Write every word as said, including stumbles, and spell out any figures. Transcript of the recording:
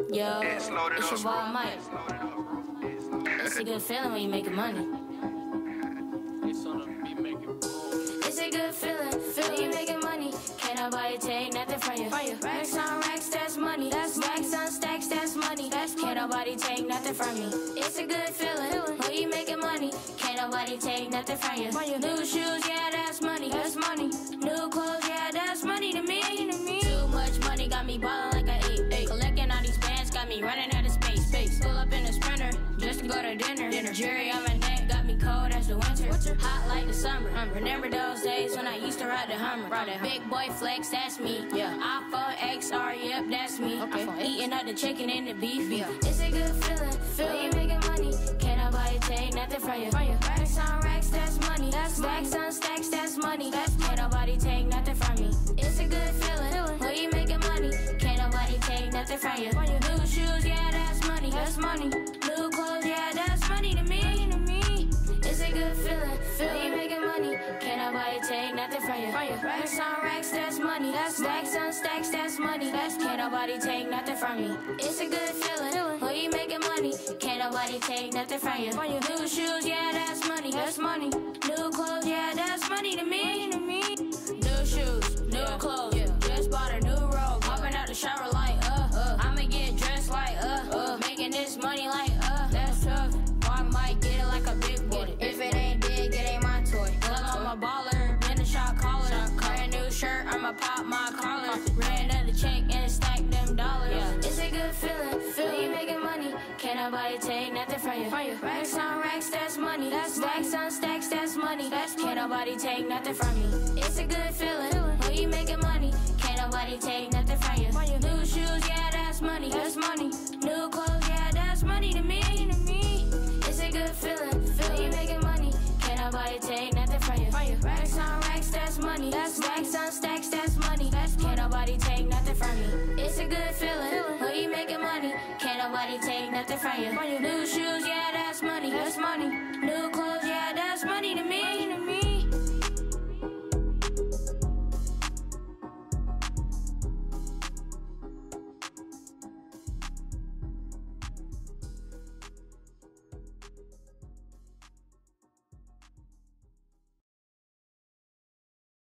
Yo, it's your boy Mike. It's a good feeling when you making money. It's a good feeling, feeling you making money. Can't nobody take nothing from you. Racks on racks, that's money. That's stacks on stacks, that's money. Can't nobody take nothing from me. It's a good feeling when you making money. Can't nobody take nothing from you. New shoes, yeah, that's money. That's money. New clothes, yeah, that's money to me. Too much money got me ballin' like I ate. Collecting all these bands got me running out of space. Space. Pull up in a Sprinter just to go to dinner. Dinner. Jury on my neck got me cold as the winter. winter. Hot like the summer. Um, remember those days when I used to ride the Hummer. Ride the Big boy flex, that's me. Yeah. iPhone X R, yep, that's me. Okay. Eating up the chicken and the beef. Yeah. It's a good feeling. Feel you making money. Can't nobody take nothing from you. Racks on racks, that's money. That's stacks on stacks, that's money. That's can't nobody take nothing from me. It's a good feeling. When you making money, can't nobody take nothing from you. New shoes, yeah, that's money. That's money. New clothes, yeah, that's money to me. It's a good feeling. Feel you making money, can't nobody take nothing from you. Racks on racks, that's money. That's stacks on stacks, that's money. That's can't nobody take nothing from me. It's a good feeling. When you making money, can't nobody take nothing from you. New shoes, yeah, that's money. That's money. New clothes, yeah, that's money to me. New shoes, new clothes. Just bought a new robe. Hopping out the shower like uh, uh. I'ma get dressed like uh, uh. Making this money like uh. That's tough. Or I might get it like a big boy. If it ain't big, it ain't my toy. Well, I'm a baller, in the shot caller. Brand new shirt, I'ma pop my collar. Ran another check and stack them dollars. Yeah. It's a good feeling, feel you making money. Can't nobody take nothing from you. Racks on racks, that's money. That's stacks on stacks, that's money. That's can't nobody take nothing from me. It's a good feeling, when you making money. Can't nobody take nothing from you. New shoes, yeah, that's money. That's money. New clothes, yeah, that's money to me. It's a good feeling, feel you making money. Can't nobody take nothing from you. Racks on racks, that's money. That's stacks on stacks, that's money. That's can't nobody take nothing from me. It's a good feeling, when you making money. Can't nobody take nothing from you. New shoes, yeah.